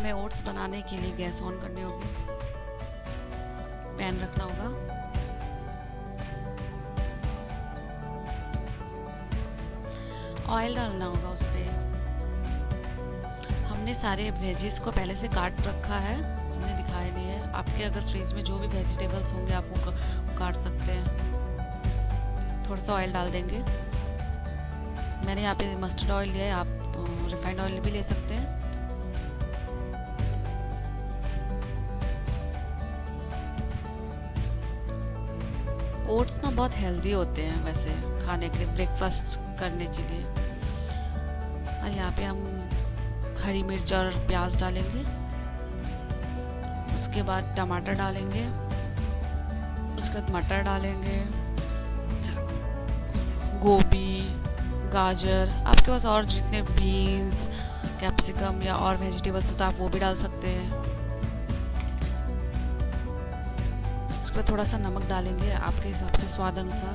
हमें ओट्स बनाने के लिए गैस ऑन करनी होगी, पैन रखना होगा, ऑयल डालना होगा उस पर। हमने सारे वेजीज को पहले से काट रखा है, हमने दिखाया नहीं है। आपके अगर फ्रिज में जो भी वेजिटेबल्स होंगे आप वो काट सकते हैं। थोड़ा सा ऑयल डाल देंगे। मैंने यहाँ पे मस्टर्ड ऑयल लिया है, आप रिफाइंड ऑयल भी ले सकते हैं। ओट्स ना बहुत हेल्दी होते हैं वैसे खाने के लिए, ब्रेकफास्ट करने के लिए। और यहाँ पे हम हरी मिर्च और प्याज डालेंगे, उसके बाद टमाटर डालेंगे, उसके बाद मटर डालेंगे, गोभी, गाजर, आपके पास और जितने बीन्स, कैप्सिकम या और वेजिटेबल्स हो तो आप वो भी डाल सकते हैं। उसके बाद थोड़ा सा नमक डालेंगे आपके हिसाब से, स्वाद अनुसार।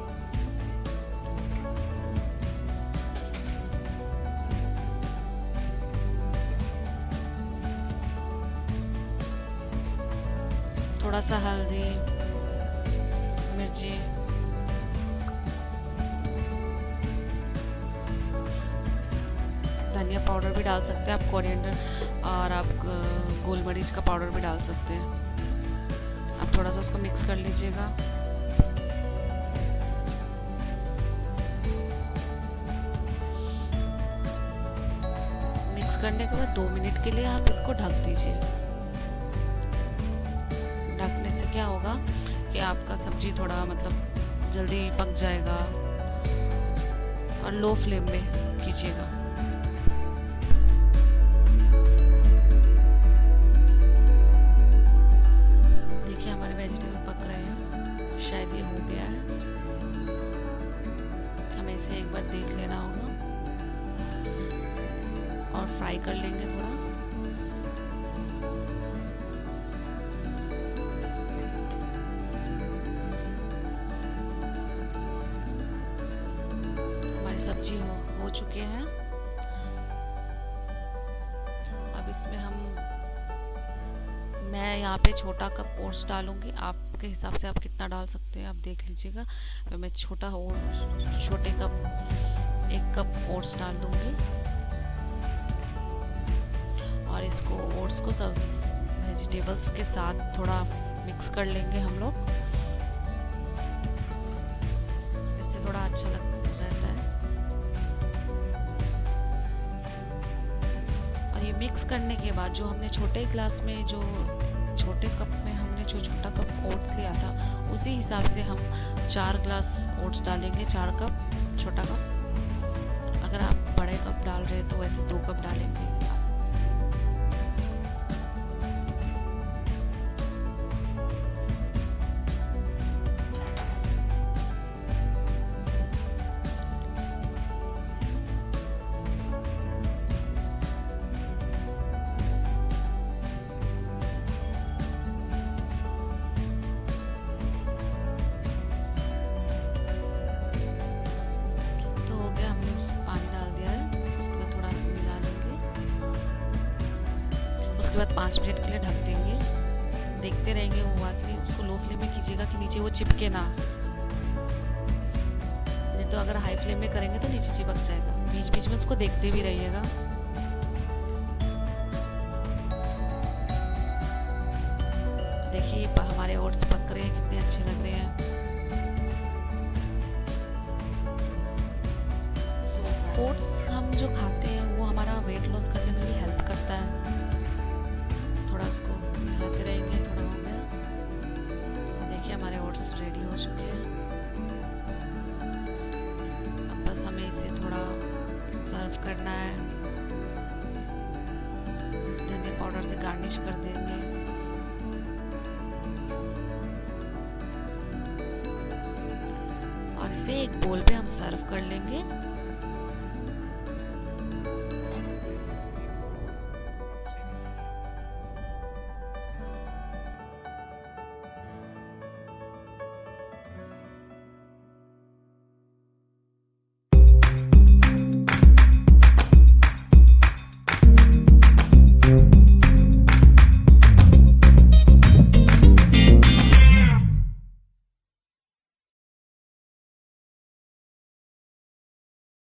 थोड़ा सा हल्दी, मिर्ची, धनिया पाउडर भी डाल सकते हैं आप, कोरिएंडर, और आप गोल मरीच का पाउडर भी डाल सकते हैं। आप थोड़ा सा उसको मिक्स कर लीजिएगा। मिक्स करने के बाद 2 मिनट के लिए आप इसको ढक दीजिए। ढकने से क्या होगा कि आपका सब्जी थोड़ा मतलब जल्दी पक जाएगा। और लो फ्लेम में कीजिएगा। देखिए हमारे वेजिटेबल पक रहे हैं, शायद ये हो गया है। हमें इसे एक बार देख लेना होगा और फ्राई कर लेंगे थोड़ा। हमारी सब्जी हो चुके हैं। अब इसमें मैं यहाँ पे छोटा कप ओट्स डालूंगी। आपके हिसाब से आप कितना डाल सकते हैं आप देख लीजिएगा। तो मैं छोटे कप 1 कप ओट्स डाल दूंगी। और इसको ओट्स को सब वेजिटेबल्स के साथ थोड़ा मिक्स कर लेंगे हम लोग। इससे थोड़ा अच्छा रहता है। और ये मिक्स करने के बाद जो हमने छोटे ग्लास में छोटे कप में हमने जो छोटा कप ओट्स लिया था उसी हिसाब से हम 4 ग्लास ओट्स डालेंगे। 4 कप छोटा कप। अगर आप बड़े कप डाल रहे हैं तो वैसे 2 कप डालेंगे। उसके बाद 5 मिनट के लिए ढक देंगे। देखते रहेंगे वो हुआ कि नहीं। उसको लो फ्लेम में कीजिएगा कि नीचे वो चिपके ना, नहीं तो अगर हाई फ्लेम में करेंगे तो नीचे चिपक जाएगा। बीच बीच में उसको देखते भी रहिएगा। देखिए हमारे ओट्स पक रहे हैं, कितने अच्छे लग रहे हैं। ओट्स हम जो खाते हैं वो हमारा वेट लॉस करने में भी हेल्प करता है। थोड़ा उसको मिलाते रहेंगे। थोड़ा हो गया। देखिए हमारे ओट्स रेडी हो चुके हैं। अब बस हमें इसे थोड़ा सर्व करना है। धनिया पाउडर से गार्निश कर देंगे। और इसे एक बोल पे हम सर्व कर लेंगे।